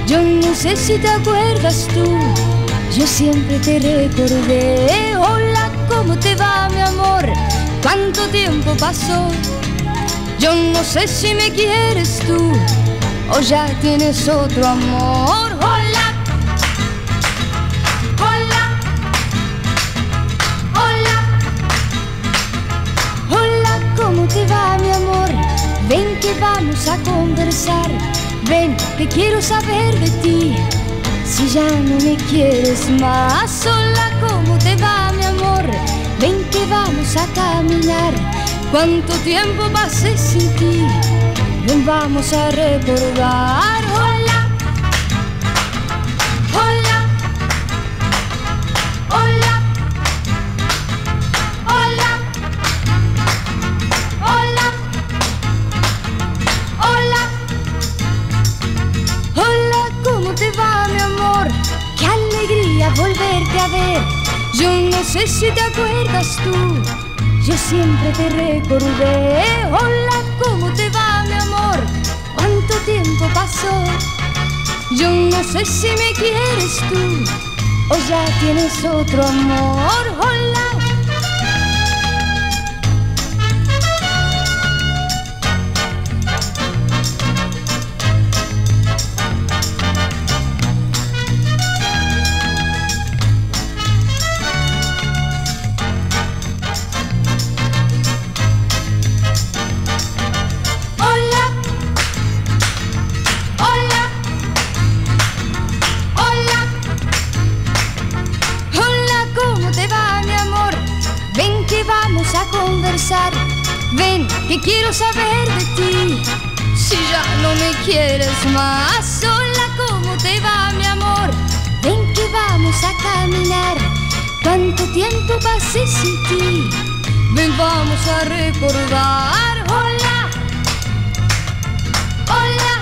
Yo no sé si te acuerdas tú, yo siempre te recordé. Hola, ¿cómo te va, mi amor? ¿Cuánto tiempo pasó? Yo no sé si me quieres tú o ya tienes otro amor. Hola, hola, hola, hola, ¿cómo te va, mi amor? Ven que vamos a conversar. Ven que quiero saber de ti, si ya no me quieres más. Hola, ¿cómo te va, mi amor? Ven que vamos a caminar. Cuánto tiempo pasé sin ti, ven vamos a recordar. Hola, hola, hola, hola, hola, hola, hola, ¿cómo te va, mi amor? Qué alegría volverte a ver. Yo no sé si te acuerdas tú, yo siempre te recordé. Hola, ¿cómo te va, mi amor? ¿Cuánto tiempo pasó? Yo no sé si me quieres tú o ya tienes otro amor. Hola. Vamos a conversar. Ven que quiero saber de ti, si ya no me quieres más. Hola, ¿cómo te va, mi amor? Ven que vamos a caminar. Cuánto tiempo pasé sin ti, ven vamos a recordar. Hola, hola.